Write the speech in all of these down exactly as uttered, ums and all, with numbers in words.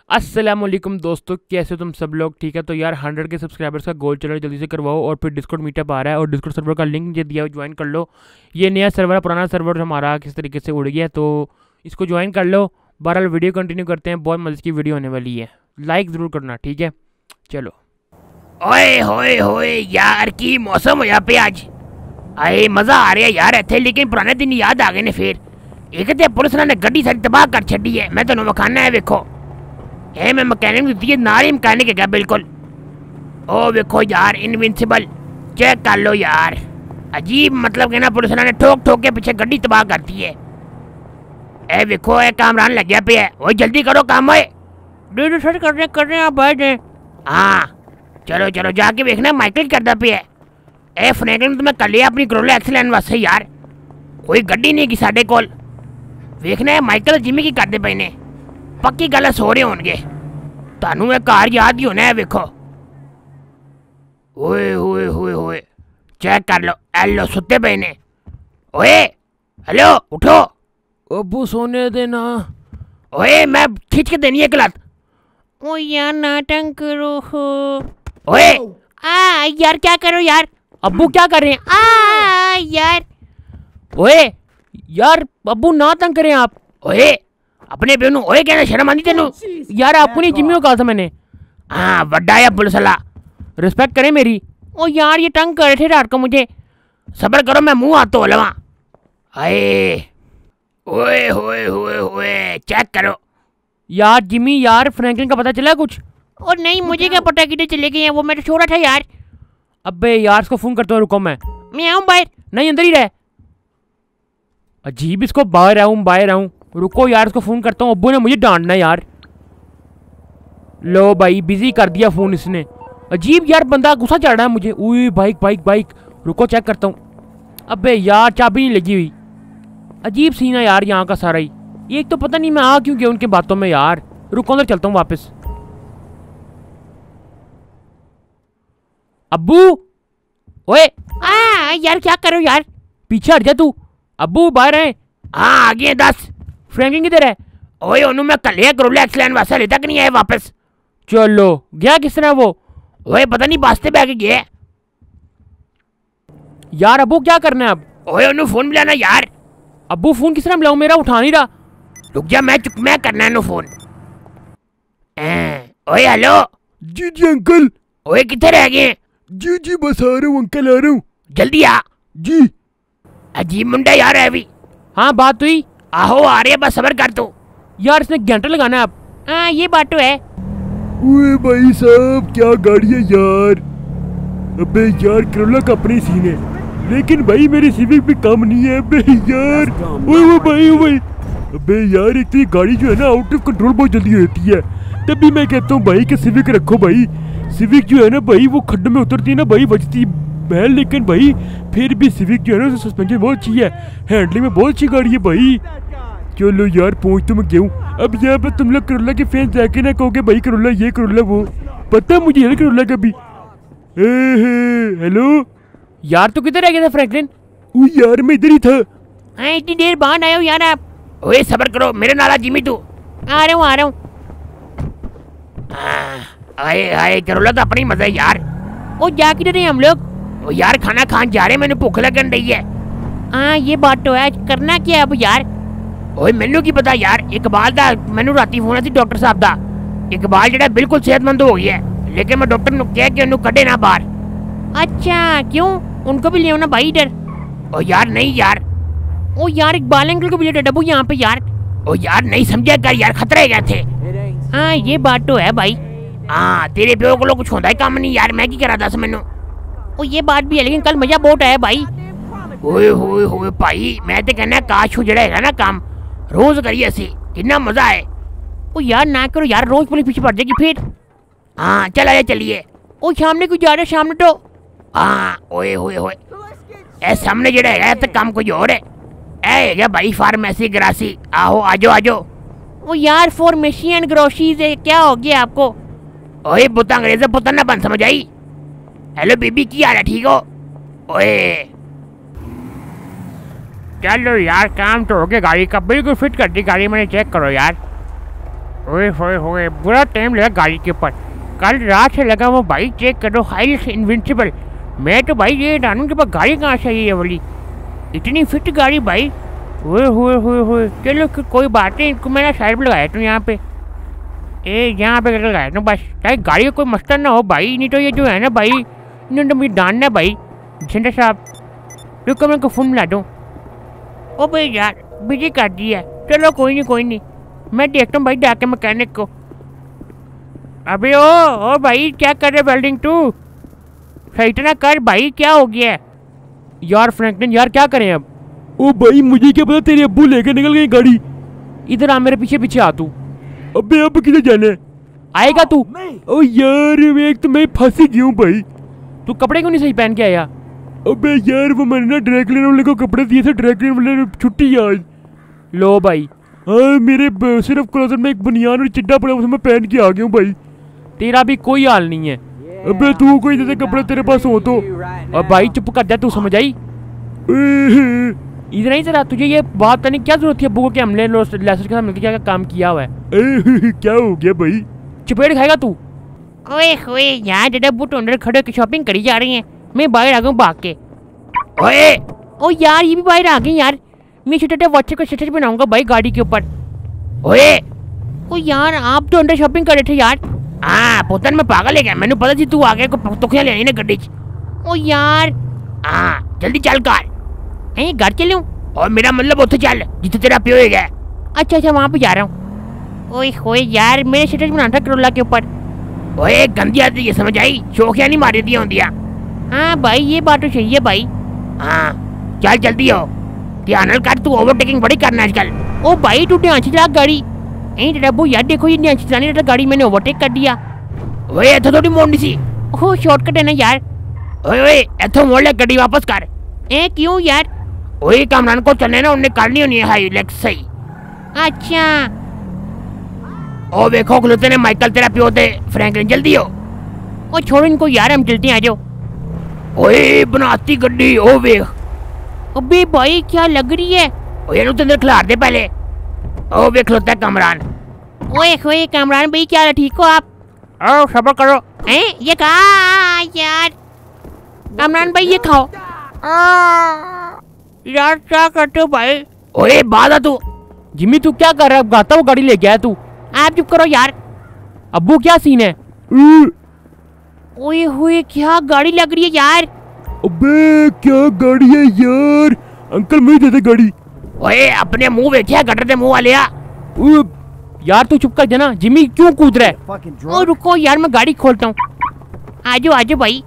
अस्सलामुअलैकुम दोस्तों, कैसे तुम सब लोग? ठीक है, तो यार हंड्रेड के सब्सक्राइबर्स का गोल चल रहा है, जल्दी से करवाओ। और फिर डिस्कॉर्ड मीटअप आ रहा है और डिस्कॉर्ड सर्वर का लिंक मुझे दिया, ज्वाइन कर लो। ये नया सर्वर, पुराना सर्वर हमारा किस तरीके से उड़ गया, तो इसको ज्वाइन कर लो। बहरहाल वीडियो कंटिन्यू करते हैं, बहुत मजे की वीडियो होने वाली है, लाइक ज़रूर करना, ठीक है? चलो। ओए होए होए यार, की मौसम होया पे आज। आए मजा आ रहा है यार इत्थे, लेकिन पुराने दिन याद आ गए ने। फिर एक ते पुलिस ने गड्डी सारी तबाह कर छड़ी है। मैं तेनों विखाना है, वेखो ए मैं मकैनिक दी है, नाल ही मकैनिक है बिल्कुल। ओ वेखो यार, इनविंसिबल चेक कर लो यार। अजीब मतलब कि ना, पुलिस ने ठोक ठोक के पीछे गड्डी तबाह करती है। ए वेखो ए कामरान लग गया पे है। ओए जल्दी करो काम। ओए डेढ़ सर कर रहे कर रहे हैं आप बैठ जाए। हाँ चलो चलो, जाके देखना माइकल करदा पे है। ए फ्रैंकलिन तुम्हें कर लिया अपनी करोला एक्सीलेंट वास्ते यार। कोई गड्डी नहीं की साडे कोल। देखना है माइकल जिमी की करते पे ने, पक्की गल सो रहे होंगे। तानू ये कार याद ही होना है, वेखो। ओए ओए ओए ओए चेक कर लो, हेलो सुते पे ने। ओए हेलो उठो। अबू सोने देना। ओए मैं खींच के देनी है गलत। ओ यार नाटक करो हो। ओए आ यार क्या करो यार, अब्बू क्या कर रहे हैं? आ यार, ओए यार अब्बू ना तंग करें आप। ओए अपने बेनू ओए कहना शर्म आती तेनू? यार आपको नहीं जिम्मी को कहा था मैंने। हाँ बड्डा है पुलिस वाला, रिस्पेक्ट करें मेरी। ओ यार ये तंग कर रहे थे रात को मुझे। सबर करो, मैं मुंह हाथ धो लवा। आए ओए होए होए होए चेक करो। यार जिम्मी यार, फ्रैंकलिन का पता चला कुछ? और नहीं, मुझे क्या पता किधर चले गए हैं वो, मैं तो छोड़ा था यार। अबे यार इसको फोन करता हूँ, रुको मैं मैं आऊँ बाहर। नहीं अंदर ही रह। अजीब, इसको बाहर आऊँ बाहर आऊँ, रुको यार इसको फोन करता हूँ। अब्बू ने मुझे डांटना है यार। लो भाई बिजी कर दिया फोन इसने। अजीब यार, बंदा गुस्सा चढ़ रहा है मुझे। उई बाइक बाइक बाइक, रुको चेक करता हूँ। अबे यार चाबी नहीं लगी हुई। अजीब सीन है यार यहाँ का सारा ही। एक तो पता नहीं मैं आ क्यों गया उनके बातों में यार। रुको अंदर चलता हूँ वापस। अब्बू ओए आ यार क्या करो यार, पीछे हट जा तू। अब्बू बाहर है। हाँ आगे दस। फ्रैंकलिन किधर है? ओए ओनू मैं कल करोला एक्सीलेंट वास्ते अभी तक नहीं आए वापस। चलो गया किस तरह वो? ओए पता नहीं बास्ते पे आके गया। यार अब्बू क्या करना है अब? ओए ओनू फोन मिलाना यार। अब्बू फोन किस तरह मिलाऊं, मेरा उठा नहीं रहा। रुक जा, मैं चुक मैं करना है फोन। ओए हेलो। जी जी अंकल। ओए कितने रह गए? जी जी बस आ रहा हूँ अंकल, आ रहा हूँ। जल्दी आ। जी। अजीब मुंडा यार है अभी। हाँ बात हुई। आहो आ रही है, बस सबर कर तू। यार इसने घंटा लगाना है अब। हाँ ये बात तो है। ओए भाई साहब क्या गाड़ी है यार। अबे यार करोला का अपनी सीन है, लेकिन भाई मेरी सिविक भी कम नहीं है। अबे यार ओए वो भाई ओ भाई। अबे यार एक तो ये गाड़ी जो है ना आउट ऑफ कंट्रोल बहुत जल्दी होती है, तभी मैं कहता हूँ भाई कि सिविक रखो भाई। सिविक जो है ना भाई वो खड्ड में उतरती है ना भाई, बचती है, लेकिन भाई फिर भी सिविक जो है ना सस्पेंशन बहुत अच्छी है, हैंडलिंग में बहुत अच्छी गाड़ी है भाई। चलो यार पहुँच तो मैं गया हूँ। अब यहाँ पर तुम लोग करोला के फैंस जाके ना कहोगे भाई करोला ये करोला वो, पता मुझे है करोला का भी। हेलो यार तू किधर रह गया था फ्रैंकलिन? ओ यार मैं इधर ही था। हाँ इतनी देर बाद आए हो यार आप। ओए सबर करो, मेरे नाला जिमी तू। आ रहा हूँ आ रहा हूँ। आए आए करोला तो अपनी मजा है यार। ओ जा किधर है हम लोग? ओ यार खाना खान जा रहे, मैंने भूख लगन रही है। हाँ ये बात तो है, करना क्या अब यार? ओए मैनू की पता यार, इकबाल दा मैनू राती फोन आई डॉक्टर साहब दा। इकबाल जेड़ा बिल्कुल सेहतमंद हो गया है, लेकिन मैं डॉक्टर ने कहा कि उन्हें कढ़े ना बाहर। अच्छा क्यों, उनको भी ले आओ ना भाई इधर। ओ यार नहीं यार। ओ यार इकबाल अंकल को भी ले डब्बू यहाँ पे यार। ओ यार नहीं समझा कर यार, खतरे गए थे। हाँ ये बात तो है भाई। हाँ तेरे प्यो को कुछ होता है काम नहीं यार, मैं की करा दस मैनू। ओ ये बात भी है, लेकिन कल मजा बहुत आया भाई। ओए होए होए भाई, मैं तो कहना काश जेड़ा है ना काम रोज करिए सी, कितना मजा है। ओ यार ना करो यार, रोज पुलिस पीछे पड़ जाएगी फिर। हाँ चल आया चलिए। ओ सामने कुछ जा रहा है, सामने तो। हाँ ओए होए होए ए सामने जेड़ा है तो काम कोई और है। ए है भाई फार्मेसी ग्रासी, आओ आजो आजो। ओ यार फार्मेसी एंड ग्रोसरीज है, क्या हो गया आपको? ओए पुता अंग्रेज़ पुता ना बन समझ आई। हेलो बीबी की हाल है, ठीक हो? ओए चलो यार काम तो हो गया, गाड़ी का बिल्कुल फिट कर दी गाड़ी मैंने, चेक करो यार। ओए होए होए, बुरा टाइम लगा गाड़ी के ऊपर। कल रात से लगा वो भाई, चेक करो, हाई इनविंसिबल। मैं तो भाई ये डानू के पास गाड़ी कहाँ से आई है ये वाली, इतनी फिट गाड़ी भाई। ओए होए होए होए, चलो कोई बात नहीं, इनको मैंने साइड पर लगाया तुम यहाँ पे, ए यहाँ पे करके लगाया तुम बस, चाहे गाड़ी का कोई मसला ना हो भाई। नहीं तो ये जो है ना भाई, इन्होंने तो मुझे डांटना भाई। झंडा साहब रुको, मैं को फोन मिला दूँ। ओ भाई यार बिजी कर दी है, चलो कोई नहीं कोई नहीं, मैं देखता हूँ भाई जाके मैकेनिक को। अबे ओ ओ भाई क्या कर रहे वेल्डिंग तू, सही तरह कर भाई, क्या हो गया है यार फ्रैंकलिन, यार क्या करें अब। ओ भाई मुझे क्या पता, तेरे अब्बू लेके निकल गई गाड़ी। इधर आ, मेरे पीछे पीछे आ तू। अबे अब किधर जाना है? आएगा तू? ओ यार एक तो मैं फंस ही गया हूँ भाई। तू कपड़े क्यों नहीं सही पहन के आया? अबे यार वो मैंने ना ड्राई क्लीनर वाले को कपड़े दिए थे, ड्राई क्लीनर वाले ने छुट्टी है आज। लो भाई, हाँ मेरे ब- सिर्फ क्लोजर में एक बनियान और चिड्डा पड़ा, उसमें मैं पहन के आ गया हूँ भाई। तेरा भी कोई हाल नहीं है। अबे तू कोई जैसे कपड़े तेरे पास हो तो। और भाई चुप कर जा, तू समझ आई? इधर नहीं जरा, तुझे ये बात करने की क्या जरूरत थी अब्बू को कि हमने लेसर के साथ मिलकर क्या काम किया हुआ है? क्या हो गया भाई? चपेट खाएगा तू। ओए होए यार, डेडा बूट अंदर खड़े होकर शॉपिंग करी जा रही हैं, मैं बाहर आ गया हूँ भाग के। ओए ओ यार ये भी बाहर आ गई यार, मैं छोटे छोटे बच्चे को स्टेटस बनाऊंगा भाई गाड़ी के ऊपर। ओए ओ यार आप तो अंदर शॉपिंग कर रहे थे यार। हाँ पुतन में पागल है क्या, मैंने पता थी तू आ गया को तुखिया लेनी ना गड्डी च। ओ यार हाँ जल्दी चल कर, हैं घर चलूं? और मेरा मतलब उठे चल जिथे तेरा प्यो है गया। अच्छा अच्छा वहाँ पे जा रहा हूँ। ओए होए यार, मेरे स्टेटस बनाना था करोला के ऊपर। ओए गंदी आदत ये समझ आई, शोखिया नहीं मारी दिया होंदिया। हाँ भाई ये बात तो सही है भाई। हाँ चल जल्दी हो, ध्यान कर, तू ओवरटेकिंग बड़ी करना आजकल। ओ भाई तू ध्यान से चला गाड़ी। नहीं डब्बू यार देखो, ये ध्यान से चलानी रहता गाड़ी, मैंने ओवरटेक कर दिया। ओए इथों थोड़ी मोड़नी सी। ओह शॉर्टकट है ना यार। ओए ओए इथों मोड़ ले, गड्डी वापस कर। ए क्यों यार? ओए कामरान को चलने ना, उन्हें करनी होनी है हाई लेग सही। अच्छा ओ देखो खलोते ने माइकल तेरा प्यो थे फ्रैंकलिन, जल्दी हो। ओ छोड़ो इनको यार, हम चलते हैं, आ जाओ। ओए बनाती गड्डी, ओ वेख। अबे भाई क्या लग रही है? ओए नु तेरे खिलार दे पहले। ओ वेख खलोता है कामरान। ओए होए कामरान भाई क्या हाल है, ठीक हो आप? ओ सब्र करो। हैं ये कहा यार, कामरान भाई ये खाओ। यार क्या करते हो भाई? ओए बाधा तू। जिम्मी तू क्या कर रहा है, गाता वो गाड़ी ले गया है तू। आप चुप करो यार। अब्बू क्या सीन है? ओए होए क्या गाड़ी लग रही है यार। अबे क्या गाड़ी है यार, अंकल मुझे दे दे गाड़ी। ओए अपने मुंह देखिया गटर दे मुंह वाले आ। यार तू चुप कर जाना, जिम्मी क्यों कूद रहा है? ओ रुको यार मैं गाड़ी खोलता हूँ, आजो आजो भाई।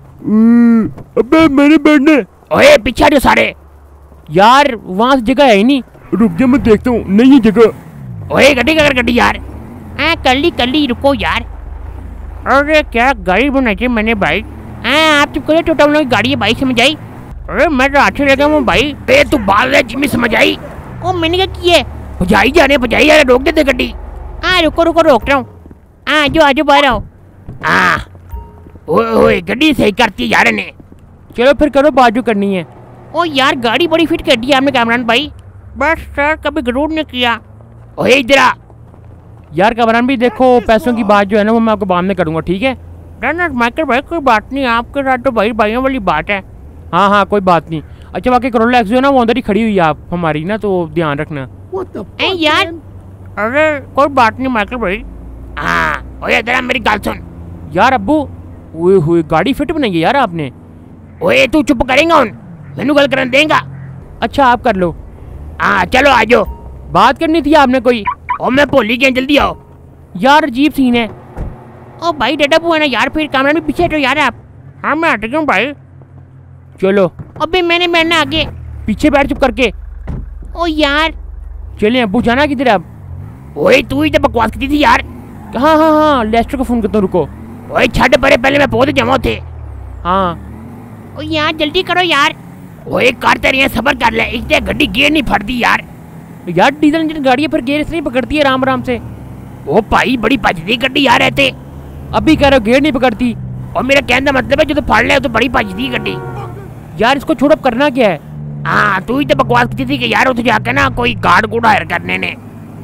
अबे मैंने बैठने। ओए पीछे हटो सारे। यार वहाँ जगह है ही नहीं। रुक जा मैं देखता हूँ, नहीं है जगह। ओए गड्डी कर गड्डी यार। हाँ कर ली कर ली, रुको यार। अरे क्या गाड़ी बनाई थी मैंने भाई। हाँ आप चुप करो, छोटा वाला गाड़ी है भाई, समझ आई? अरे मैं तो अच्छे लगा हूँ भाई। बे तू बाल रहा जिम्मी, समझ आई? ओ मैंने क्या किया? भजाई जाने भजाई जा रहे, रोक दे दे गड्डी। हाँ रुको रुको रोक रहा हूँ। हाँ जो आजो बाहर आओ। हाँ ओए ओए गड्डी सही करती यार ने। चलो फिर करो, बाजू करनी है। ओ यार गाड़ी बड़ी फिट कर दी आपने कामरान भाई। बस सर कभी गरूर ने किया। ओए इधर आ। यार कामरान भी देखो, पैसों की बात जो है ना वो मैं आपको बाद में करूँगा, ठीक है? ना माइकल भाई कोई बात नहीं, आपके साथ तो भाई भाइयों वाली बात है। हाँ हाँ कोई बात नहीं। अच्छा बाकी करोला एक्स जो है ना वो अंदर ही खड़ी हुई है आप हमारी ना, तो ध्यान रखना। ए यार अरे कोई बात नहीं माइकल भाई। हाँ ओए इधर आ, मेरी गाल सुन। यार अब्बू ओए होए गाड़ी फिट बनाई है यार आपने। ओए तू चुप करेगा उन, मैनू गल करन देगा। अच्छा आप कर लो। हाँ चलो आ जाओ। बात करनी थी आपने कोई। ओ मैं भूल ही गया, जल्दी आओ। यार अजीब सीन है। ओ भाई डेडा है ना यार, फिर कैमरा में पीछे हटो यार आप। हाँ मैं हट गया हूँ भाई। चलो अबे मैंने मैंने आगे पीछे बैठ चुप करके। ओ यार चले अब्बू, जाना किधर अब? ओए तू ही तो बकवास की थी यार। हाँ हाँ हाँ लेस्टर को फोन करता हूँ, रुको। ओए छड़ परे, पहले मैं पहुंच जमा थे। हाँ ओ यार जल्दी करो यार। ओए करते रहिए, सबर कर ले, इतने गड्डी गियर नहीं फटती यार। यार डीजल इंजन गाड़ी है, फिर गेयर से नहीं पकड़ती है आराम आराम से। ओ भाई बड़ी भजती गड्डी यार रहते। अभी कह रहे हो गेयर नहीं पकड़ती। और मेरा कहने का मतलब है जो तो फड़ ले तो बड़ी भजती गड्डी। यार इसको छोड़, अब करना क्या है? हाँ तू ही तो बकवास की थी कि यार उठ जाके ना कोई गार्ड गुड हायर करने ने।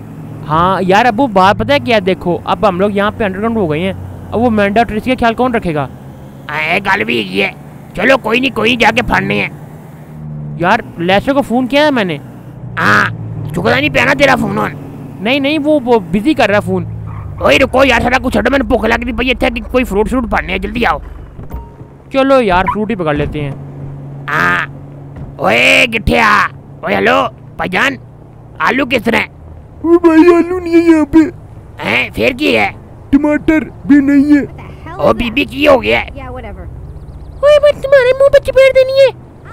हाँ यार अबू बात पता है क्या है, देखो अब हम लोग यहाँ पे अंडरग्राउंड हो गए हैं, अब वो मैंडा ट्रेसी का ख्याल कौन रखेगा? ए गल भी है, चलो कोई नहीं कोई नहीं जाके फड़ने हैं। यार लेस्टर को फ़ोन किया है मैंने। हाँ चुकता नहीं पिया ना तेरा फोन ऑन? नहीं नहीं वो वो बिजी कर रहा है फ़ोन। ओए रुको यार सारा कुछ छड्डो, मैंने भूख लगती पई इत्थे कि कोई फ्रूट फ्रूट फड़ने हैं, जल्दी आओ। चलो यार फ्रूट ही पकड़ लेते हैं। हाँ ओए गिट्ठिया, ओए हेलो भाईजान, आलू किस तरह? ओ भाई आलू नहीं है यहाँ पे। हैं फिर की है? टमाटर भी नहीं है। ओ बीबी की हो गया? ओए बट तुम्हारे मुंह पे चपेट देनी है।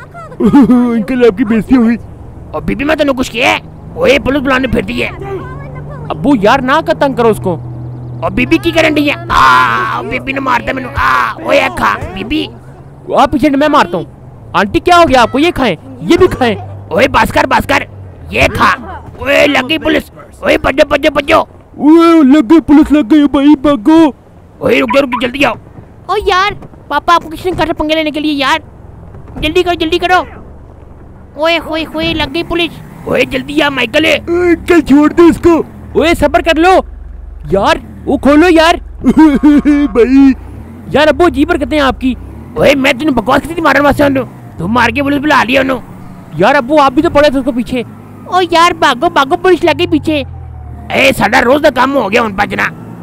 अंकल आपकी बेइज्जती हुई। ओ बीबी मैं तेन कुछ किया है? ओए पुलिस बुलाने फिरती है। अब्बू यार ना कर तंग करो उसको। ओ बीबी की करन दी है? आ बीबी ने मारता मैनू। आ ओए खा बीबी। आप पीछे मैं मारता हूँ। आंटी क्या हो गया आपको? ये खाएं, ये भी खाएं। ओए बस कर बस कर, ये खा। ओए लग गई पुलिस। ओए भज्जो भज्जो भज्जो। ओए लग गई पुलिस, लग गई भाई भागो। ओए रुक जा रुक जा, जल्दी आओ। ओ यार पापा आपको किसने कहा था पंगे लेने के लिए? यार जल्दी करो जल्दी करो। ओए होए होए लग गई पुलिस। ओए जल्दी आ माइकल। अंकल छोड़ दो इसको। ओए सब्र कर लो यार, वो खोलो यार। भाई यार अब्बू जी पर कहते हैं आपकी। ओए मैं तेन बकवास की थी मारने वास्ते उन्हों, तुम मार के पुलिस बुला लिया उन्हों। यार अब्बू आप भी तो पड़े थे उसको पीछे। ओ यार भागो भागो पुलिस लग गई पीछे। ए साडा रोज का काम हो गया उन बचना।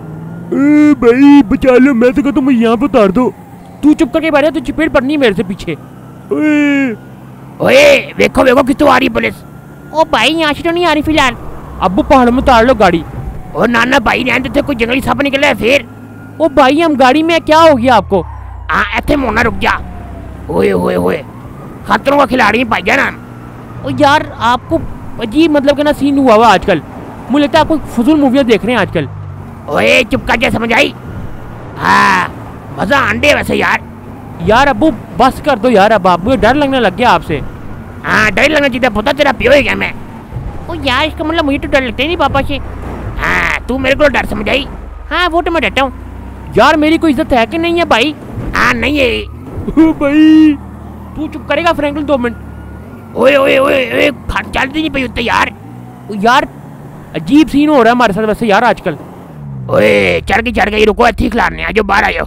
ए भाई बचा लो, मैं तो कहता हूँ यहाँ पे उतार दो। तू चुप करके बैठा, तू चपेट पड़नी है मेरे से पीछे। ओए ओए देखो देखो कितों आ रही पुलिस। ओ भाई यहाँ से तो नहीं आ रही फिलहाल। अब्बू पहाड़ में उतार लो गाड़ी। ओ नाना भाई रहने थे, कोई जंगली सांप निकला है फिर। ओ भाई हम गाड़ी में, क्या हो गया आपको? हाँ ऐसे मोना रुक जा। ओए ओए ओए खतरों का खिलाड़ी है भाईजान। ओ यार आपको अजीब मतलब का ना सीन हुआ हुआ आजकल। मुझे लगता है आपको फजूल मूवियाँ देख रहे हैं आजकल। ओए चुप कर जा, समझ आई? हाँ मजा आंडे वैसे यार। यार अब्बू बस कर दो यार, अब आप मुझे डर लगने लग गया आपसे। हाँ डर लगना चाहिए, पता तेरा पियो ही गया मैं। ओ यार इसका मतलब मुझे तो डर लगता ही नहीं पापा से। हाँ तू मेरे को डर समझ आई? हाँ वो तो मैं डरता हूँ। यार मेरी कोई इज्जत है कि नहीं है भाई? हाँ नहीं है। ओ भाई तू चुप करेगा फ्रैंकलिन दो मिनट। ओए ओए ओए ओए फट चलती नहीं पई उत्ते यार। ओ यार अजीब सीन हो रहा है हमारे साथ वैसे यार आजकल। ओए चढ़ गई चढ़ गई, रुको इत्थे खिलारने, आजो बाहर आयो।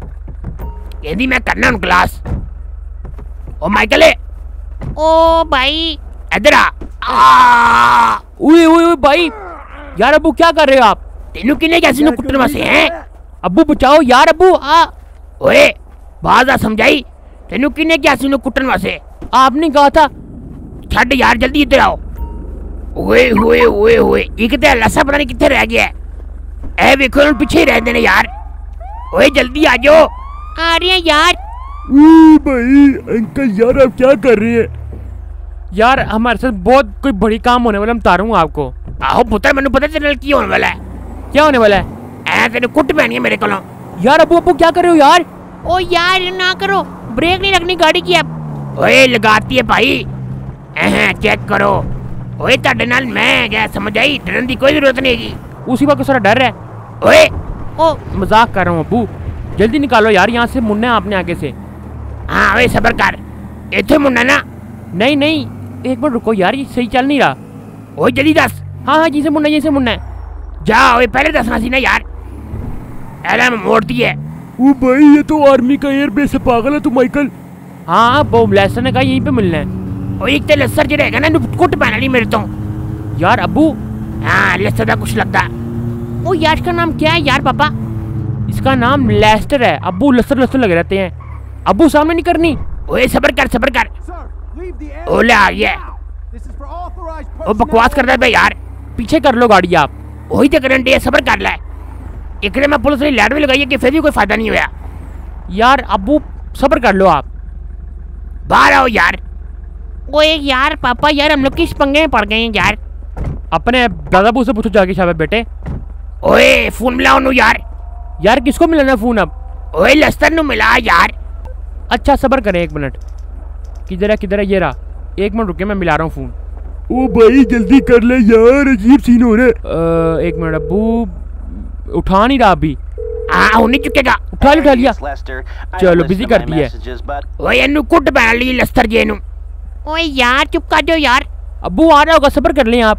कहती मैं करना हूँ क्लास। ओ माइकल ओ भाई इधर आ। आ ओए ओए ओए भाई यार अब्बू क्या कर रहे हो आप? तेनू किने कैसी नु कुट्टन वास्ते हैं? अब्बू बचाओ यार अब्बू। आ ओए बात आ समझाई? तेनू किने कैसी नु कुट्टन वास्ते? आपने कहा था। छड़ यार जल्दी इधर आओ। ओए ओए ओए ओए एक ते लसा पता नहीं किथे रह गया है। ए देखो पीछे ही रहते ने यार। ओए जल्दी आ जाओ। आ रहे हैं यार। ओ भाई अंकल यार आप क्या कर रहे हैं? यार हमारे साथ बहुत कोई बड़ी काम होने वाला, मैं बता रहा हूँ आपको। आहो पुत्र मैंने पता तेरे की होने वाला है। क्या होने वाला है? ए तेरे कुट पैनी है मेरे को। यार अब्बू अब्बू क्या कर रहे हो यार? ओ यार ना करो, ब्रेक नहीं लगनी गाड़ी की अब। ओए लगाती है भाई। एह चेक करो। ओए ताडे नाल मैं गया, समझ आई? डरन की कोई जरूरत नहीं है। उसी वक्त सारा डर है। ओए ओ मजाक कर रहा हूँ अब्बू, जल्दी निकालो यार यहाँ से, मुन्ना है आपने आगे से। हाँ ओए सबर कर, इथे मुन्ना ना। नहीं नहीं एक मिनट रुको यार, ये सही चल नहीं रहा। ओए जल्दी दस। हाँ हाँ जी से मुन्ना, ये से मुन्ना है। जा ओए पहले दसना सी ना यार। एलम मोड़ती है। ओ भाई ये तो आर्मी का एयरबेस है, पागल है तू माइकल। हाँ वो लेस्टर ने कहा यहीं पे मिलना है। ओए एक ते लस्सर जो रहेगा ना कुट पैना नहीं मेरे तो। यार अब्बू हाँ लस्सर का कुछ लगता। ओ यार इसका नाम क्या है यार पापा? इसका नाम लेस्टर है। अब्बू लस्टर लस्टर लगे रहते हैं। अब्बू सामने नहीं करनी। ओए सबर कर सबर कर। ओले आ गया। ओ बकवास करता है बे यार। पीछे कर लो गाड़ी आप। वही तो करंट है, सबर कर ले। इकड़े में पुलिस ने लाइट भी लगाई है कि फिर भी कोई फायदा नहीं हुआ। यार अब्बू सबर कर लो आप। बाहर आओ यार। ओए यार पापा यार हम लोग किस पंगे में पड़ गए हैं यार? अपने दादाबू से पूछो जाके शाबाश बेटे। ओए फोन मिलाओ नु यार। यार किसको मिलाना फोन अब? ओए लस्तर नु मिला यार। अच्छा सबर करें एक मिनट। किधर है किधर है? ये रहा। एक मिनट रुके मैं मिला रहा हूँ फोन। ओ भाई जल्दी कर ले यार, अजीब सीन हो रहा है। एक मिनट अब्बू उठा नहीं रहा अभी। हाँ हो नहीं चुकेगा। उठा लिया उठा लिया। चलो बिजी कर दी है। ओए नु कुट पहन ली लस्तर जे नु। ओए यार चुप कर जाओ यार। अब्बू आ रहा होगा, सबर कर लें आप।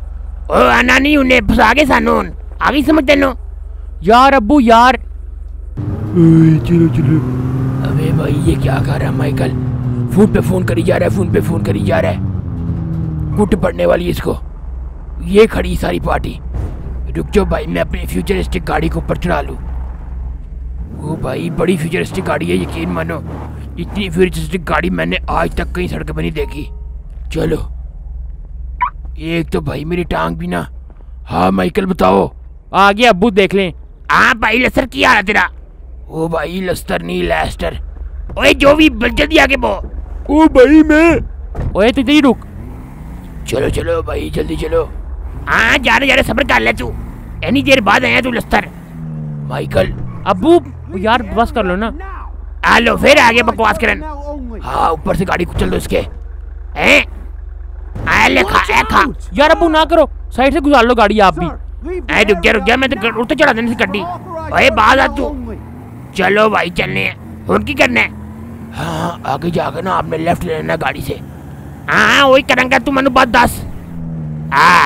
ओ आना नहीं उन्हें फसा के सानू आगे समझ तेनो यार अब्बू यार। ओए, चलो चलो। अबे भाई ये क्या कर रहा है माइकल? फोन पे फोन करी जा रहा है, फोन पे फोन करी जा रहा है। गुट पड़ने वाली है इसको। ये खड़ी सारी पार्टी। रुक जाओ भाई, मैं अपनी फ्यूचरिस्टिक गाड़ी को ऊपर चढ़ा लूँ। ओ भाई बड़ी फ्यूचरिस्टिक गाड़ी है, यकीन मानो इतनी फ्यूचरिस्टिक गाड़ी मैंने आज तक कहीं सड़क पर नहीं देखी। चलो एक तो भाई मेरी टांग भी ना। हाँ माइकल बताओ। आ गया अब्बू देख लें। हाँ भाई लस्तर क्या हाल है तेरा? ओ भाई लस्तर नहीं लेस्टर। ओए जो भी जल्दी आगे बो। ओ भाई मैं। ओए तू इधर ही रुक। चलो चलो भाई जल्दी चलो। हाँ जा रहे जा रहे सब्र कर ले तू, इतनी देर बाद आया तू लस्तर। माइकल अब्बू यार बस कर लो ना। आ लो फिर आगे बकवास करन। हाँ ऊपर से गाड़ी कुचल दो इसके। हैं आ ले खा ए खा। यार अब्बू ना करो, साइड से गुजार लो गाड़ी आप भी। ए रुक जा रुक जा, मैं तो उठ तो चढ़ा देने से गड्डी। ओए बाज आ तू। चलो भाई चलने हैं, हुन की करना है? हाँ आगे जाकर ना आपने लेफ्ट ले लेना गाड़ी से। हाँ वही करेंगे, तू मनु बात दस। आ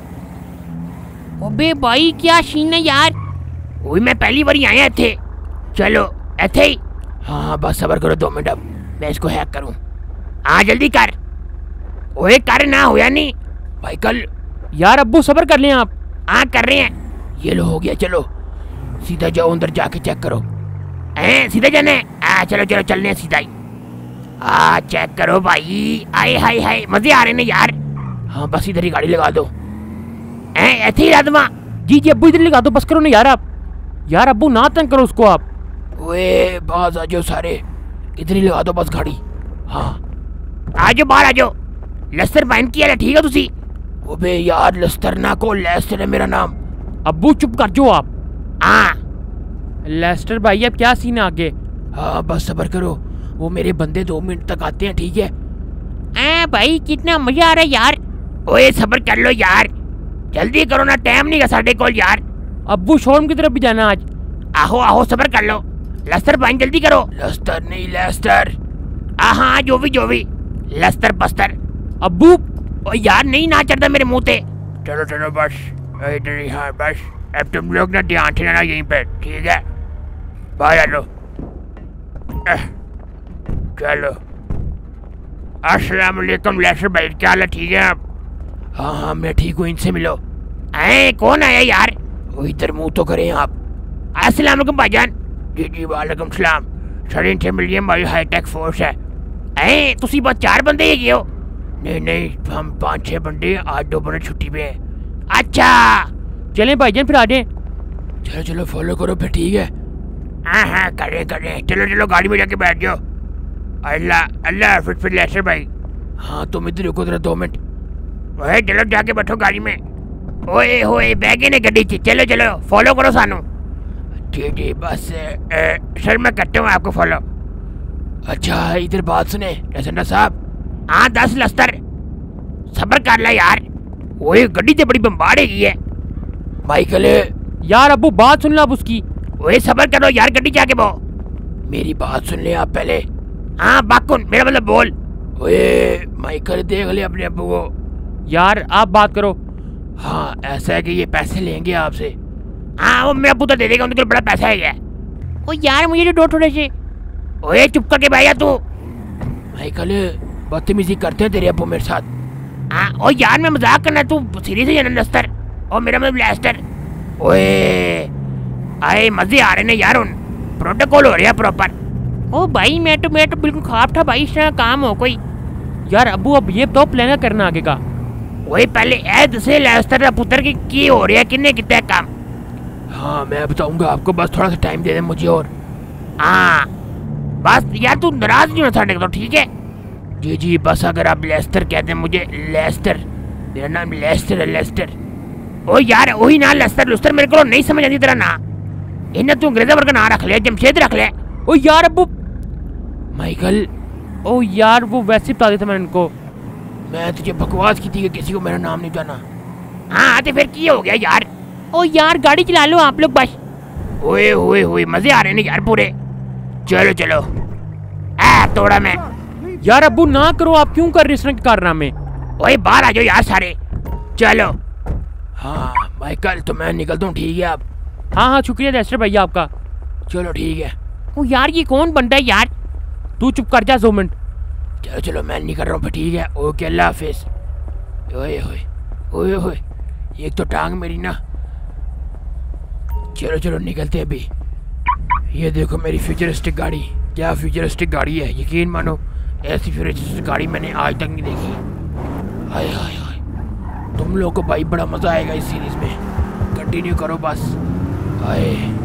अबे भाई क्या सीन है यार। वही मैं पहली बार आया थे। चलो ऐसे ही। हाँ बस सबर करो दो मिनट, अब मैं इसको हैक करूँ। हाँ जल्दी कर। ओए कर ना होया नहीं माइकल। यार अब्बू सबर कर लें आप। हाँ कर रहे हैं। ये लो हो गया, चलो सीधा जाओ अंदर जाके चेक करो। हैं सीधा जाना है? हाँ चलो चलो चलने हैं सीधा ही। हाँ चेक करो भाई। आए हाय हाय मजे आ रहे हैं यार। हाँ बस इधर ही गाड़ी लगा दो। हैं ऐसे ही लादमा। जी जी अब्बू इधर लगा दो, बस करो ना यार आप। यार अब्बू ना तंग करो उसको आप। ओए बाज आ जाओ सारे, इधर ही लगा दो बस गाड़ी। हाँ आ जाओ बाहर आ जाओ। लस्तर बाइन किया है ठीक है तुसी? ओबे यार लस्तर ना को लेस्टर है मेरा नाम। अब्बू चुप कर जो आप। हाँ लेस्टर भाई अब क्या सीन है आगे? हाँ बस सबर करो, वो मेरे बंदे दो मिनट तक आते हैं ठीक है? आ भाई कितना मजा आ रहा है यार। ओए सबर कर लो यार, जल्दी करो ना, टाइम नहीं है साढ़े कोल यार। अब्बू शोरूम की तरफ भी जाना आज। आहो आहो सबर कर लो। लस्तर बाइन जल्दी करो। लस्तर नहीं लेस्टर। हाँ जो भी जो भी लस्तर बस्तर। अब्बू ओ यार नहीं ना चढ़ता मेरे मुंह पे। चलो चलो बस इधर ही। हाँ बस अब तुम लोग ना ध्यान से रहना यहीं पे ठीक है? बाहर आ लो। एह, चलो अस्सलाम वालेकुम लेस्टर भाई, क्या हाल है? ठीक है आप? हाँ हाँ मैं ठीक हूँ, इनसे मिलो। ऐ कौन आया यार? वो इधर मुंह तो करें आप। अस्सलाम वालेकुम भाईजान। जी जी वालेकुम सलाम। सर इनसे मिलिए, हमारी हाईटेक फोर्स है। ऐ तुसी बस चार बंदे ही हो? नहीं नहीं हम पाँच छः बंदे, आज दो बंदे छुट्टी पे हैं। अच्छा चलें भाईजान फिर आ जाएं। चलो चलो फॉलो करो फिर ठीक है? हाँ हाँ करें करें। चलो चलो गाड़ी में जाके बैठ जाओ। अल्लाह अल्लाह फिर फिर लेस्टर भाई। हाँ तुम इधर रुको जरा दो मिनट। ओए चलो जाके बैठो गाड़ी में। ओए होए बैगे ने गड्डी ची। चलो चलो फॉलो करो सानू। जी जी बस ए, ए, सर मैं करता हूँ आपको फॉलो। अच्छा इधर बात सुने लसंडा साहब। हाँ दस लस्तर सबर कर ला यार। ओए गड्डी तो बड़ी बम्बाड़ है माइकल। यार अब्बू बात सुन लो आप उसकी। ओए सबर करो यार, गड्डी जाके बो। मेरी बात सुन ले आप पहले। हाँ बाकुन मेरा मतलब बोल। ओए माइकल देख ले अपने अब्बू को। यार आप बात करो। हाँ ऐसा है कि ये पैसे लेंगे आपसे। हाँ वो मेरा पुत्र दे देगा, उनके बड़ा पैसा है क्या? ओ यार मुझे तो दो थोड़े से। ओए चुप करके भाई तू। माइकल बदतमीजी करते हैं तेरे अब्बू मेरे साथ। हाँ ओ यार मैं मजाक करना, तू सीरियस है जनरल लस्तर और मेरा मतलब लेस्टर। ओए आए मजे आ रहे ने यार, उन प्रोटोकॉल हो रहा प्रॉपर। ओ भाई मैं तो मैं तो बिल्कुल ख्वाब था भाई इस तरह काम हो कोई। यार अब्बू अब ये तो प्लान करना आगे का। वही पहले ऐ दसे लेस्टर पुत्र की की हो रहा है, किन्ने कितना काम? हाँ मैं बताऊंगा आपको, बस थोड़ा सा टाइम दे दे मुझे और। हाँ बस यार तू नाराज नहीं होना साढ़े को, ठीक है? जी जी बस अगर आप लेस्टर कहते हैं मुझे लेस्टर, मेरा नाम लेस्टर है लेस्टर। ओ यार वही ना लेस्टर लुस्टर मेरे को नहीं समझ आती तेरा ना। इन्हें तू अंग्रेजा वर्ग ना रख ले, जमशेद रख ले। ओ यार अब्बू माइकल। ओ यार वो वैसे बता देता मैं इनको। मैं तुझे बकवास की थी कि किसी को मेरा नाम नहीं जाना। हाँ तो फिर क्या हो गया यार? ओ यार गाड़ी चला लो आप लोग बस। ओए होए होए मजे आ रहे हैं यार पूरे। चलो चलो आ तोड़ा मैं। यार अब्बू ना करो, आप क्यों कर रहे इस तरह के कारनामे? ओए बाहर आ जाओ यार सारे। चलो हाँ माइकल तो मैं निकलता हूँ, ठीक है आप? हाँ हाँ शुक्रिया लेस्टर भैया आपका। चलो ठीक है। ओ यार ये कौन बंदा है यार? तू चुप कर जा दो मिनट। चलो चलो मैं निकल रहा हूँ फिर, ठीक है? ओके अल्लाह हाफिज। ओए होए ओए होए, एक तो टांग मेरी ना। चलो चलो निकलते हैं अभी। ये देखो मेरी फ्यूचरिस्टिक गाड़ी, क्या फ्यूचरिस्टिक गाड़ी है, यकीन मानो ऐसी फ्यूचरिस्टिक गाड़ी मैंने आज तक नहीं देखी। हाय हाय हाय, तुम लोग को भाई बड़ा मज़ा आएगा इस सीरीज़ में, कंटिन्यू करो बस। हाय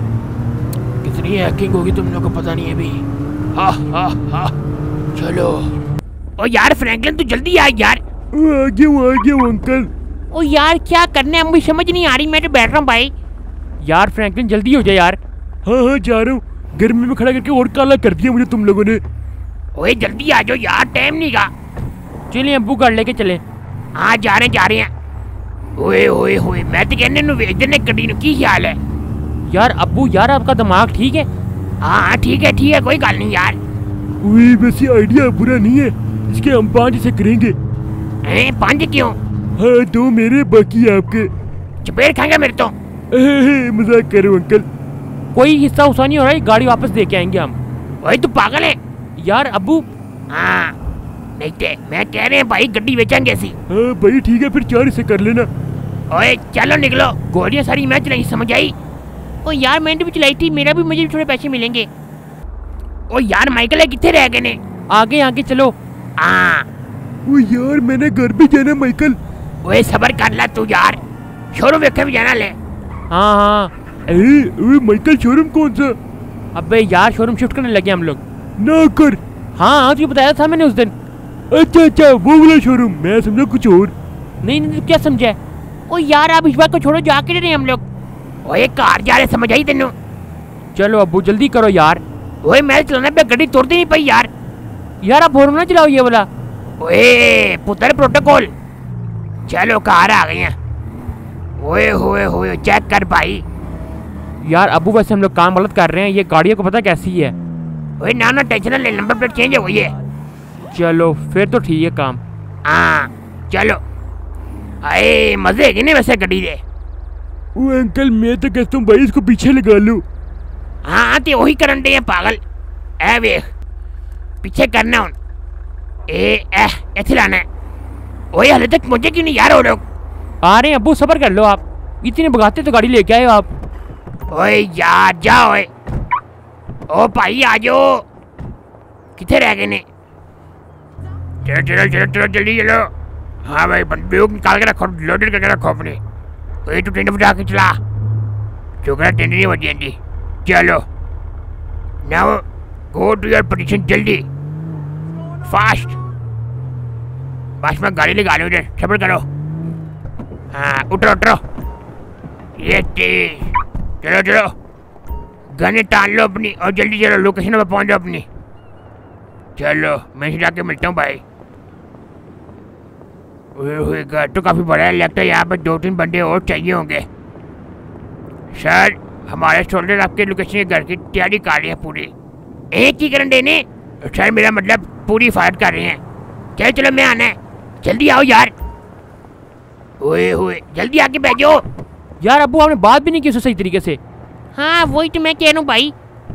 कितनी हैकिंग होगी तुम लोग को पता नहीं है अभी। हा हा हा चलो। ओ यार फ्रैंकलिन तू जल्दी आ यार। आ गया हूँ आ गया हूँ अंकल। ओ यार क्या करना है मुझे समझ नहीं आ रही, मैं तो बैठ रहा हूँ भाई। यार फ्रैंकलिन जल्दी हो जाए यार। हाँ हाँ जा रहा हूँ, गर्मी में खड़ा करके और काला कर दिया मुझे तुम लोगों ने। ओए जल्दी आ जाओ यार, टाइम नहीं का। चलिए अब्बू गाड़ी लेके चले। हाँ जा रहे हैं जा रहे हैं। ओए ओए ओए मैं तो कहने नु वेच देने गड्डी नु, की ख्याल है? यार अब्बू यार आपका दिमाग ठीक है? हाँ हाँ ठीक है ठीक है कोई गल नहीं यार। वही वैसे आइडिया बुरा नहीं है, इसके हम पाँच से करेंगे। हैं पांच क्यों? हाँ दो मेरे बाकी आपके। चपेट खाएंगे मेरे तो। मजाक करो अंकल। कोई हिस्सा उसा नहीं हो रहा है, गाड़ी वापस दे के आएंगे हम। ओए तू पागल है? यार अब्बू। हाँ नहीं ते मैं कह रहे हैं भाई गड्डी बेचेंगे ऐसी। हाँ भाई ठीक है फिर चार से कर लेना। ओए चलो निकलो, गोलियां सारी मैं चलाई, समझ आई? ओ यार मैंने भी चलाई थी, मेरा भी मुझे भी थोड़े पैसे मिलेंगे। ओ यार माइकल है कितने रह गए ने? आगे आगे चलो। हाँ ओ यार मैंने घर भी जाना माइकल। ओए सबर कर ला तू यार, शोरूम वेखे भी जाना ले। हाँ हाँ। अरे ओए माइकल शोरूम कौन सा? अबे यार शोरूम शिफ्ट करने लगे हम लोग। ना कर। हाँ हाँ तुझे बताया था मैंने उस दिन। अच्छा अच्छा वो वाला शोरूम, मैं समझा कुछ और। नहीं नहीं क्या समझा? ओ यार आप इस बात को छोड़ो, जाके रहे हम लोग। ओए कार जा रहे, समझ आई तेनू? चलो अब्बू जल्दी करो यार। ओए मैं चलाना पे गड्डी तोड़ती नहीं पई यार। यार आप हॉर्न ना चलाओ ये वाला। ओए पुत्र प्रोटोकॉल। चलो कार आ गई है। ओए होए होए चेक कर भाई। यार अब्बू वैसे हम लोग काम गलत कर रहे हैं, ये गाड़ियों को पता कैसी है। ओए ना ना टेंशन ना ले, नंबर प्लेट चेंज हो गई है। चलो फिर तो ठीक है काम। हाँ चलो। अरे मजे है नहीं वैसे गड्डी दे। ओ अंकल मैं तो कहता हूँ भाई इसको पीछे लगा लो। हाँ तो वही करन दे पागल। ए वेख पीछे करना हूँ। ए ए ऐसे लाना है। ओए हले तक मुझे क्यों नहीं यार हो लोग? आ रहे हैं अब्बू, सबर कर लो आप, इतने भगाते तो गाड़ी लेके आए हो आप। ओए यार जाओ ओए। ओ भाई आ जाओ, कितने रह गए ने? चलो चलो चलो चलो जल्दी चलो। हाँ भाई बंदूक निकाल के रखो, लोडेड करके रखो अपने। ओए तू टेंट बजा के चला, छोकरा टेंट नहीं बजी आती। चलो now go to your position जल्दी फास्ट। बस मैं गाड़ी लगा लूँ इधर, सबर करो। हाँ उठो उठो, ये तेज। चलो चलो गन टान लो अपनी और जल्दी चलो, लोकेशन पर पहुंच जाओ अपनी। चलो मैं जाके मिलता हूँ भाई। ओए घर तो काफ़ी बड़ा है, लगता है यहाँ पर दो तीन बंदे और चाहिए होंगे। सर हमारे सोल्जर आपके लोकेशन के घर की तैयारी कर रही है पूरी। एक ही करन देने सर, मेरा मतलब पूरी फायर कर रहे हैं। चलो चलो मैं आना है, जल्दी आओ यार। ओए ओए जल्दी आके बैठ जाओ। यार अब्बू आपने बात भी नहीं की उससे सही तरीके से। हाँ वही तो मैं कह रहा हूँ भाई।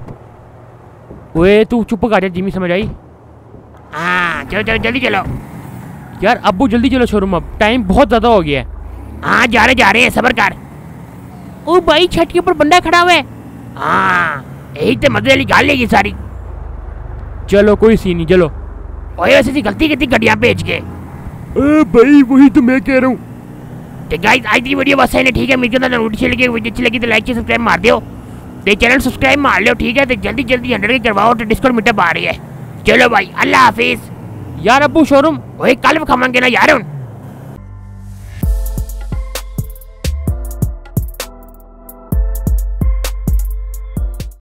ओए तू चुप कर जा जिमी, समझ आई? हाँ चलो चलो जल्दी चलो। यार अब्बू जल्दी चलो शोरूम, अब टाइम बहुत ज़्यादा हो गया है। हाँ जा रहे जा रहे हैं, सबर कर। ओ भाई छत के ऊपर बंदा खड़ा हुआ है। हाँ यही तो मजे वाली गाल लेगी सारी। चलो कोई सीन नहीं, चलो। ओए वैसे सी गलती की गड्डियाँ बेच के। आ, भाई वही तो मैं कह रहा हूँ। तो गाइस आज की वीडियो बस है ना, ठीक है? मेरे को ना वीडियो लगी वीडियो अच्छी लगी तो लाइक सब्सक्राइब मार दो, तो चैनल सब्सक्राइब मार लो, ठीक है? तो जल्दी जल्दी हंड्रेड करवाओ, तो डिस्काउंट मीटअप आ रही है। चलो भाई अल्लाह हाफिज। यार अब्बू शोरूम ओए कल खावांगे ना यार।